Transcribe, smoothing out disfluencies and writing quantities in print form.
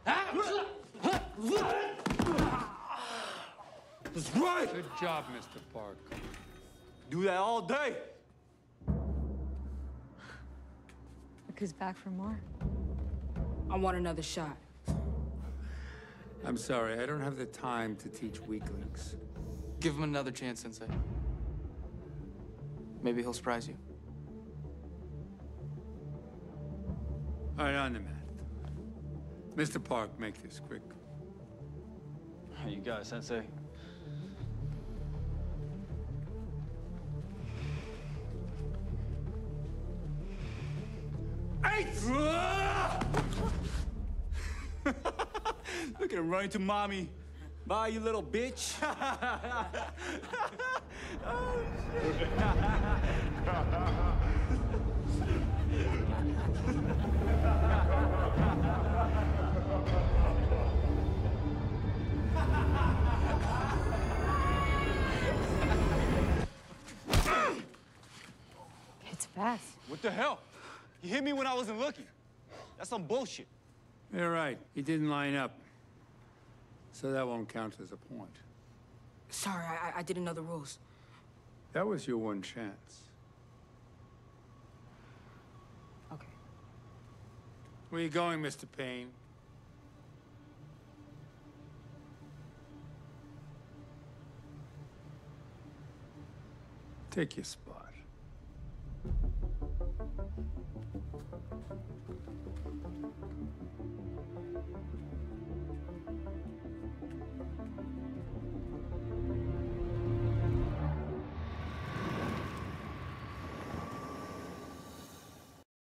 That's right! Good job, Mr. Park. Do that all day. Look who's back for more. I want another shot. I'm sorry, I don't have the time to teach weaklings. Give him another chance, Sensei. Maybe he'll surprise you. All right, on the mat. Mr. Park, make this quick. You got it, Sensei. Look at him running to mommy. Bye, you little bitch. Oh, shit. It's fast. What the hell? He hit me when I wasn't looking. That's some bullshit. You're right, he didn't line up. So that won't count as a point. Sorry, I didn't know the rules. That was your one chance. Okay. Where you going, Mr. Payne? Take your spot.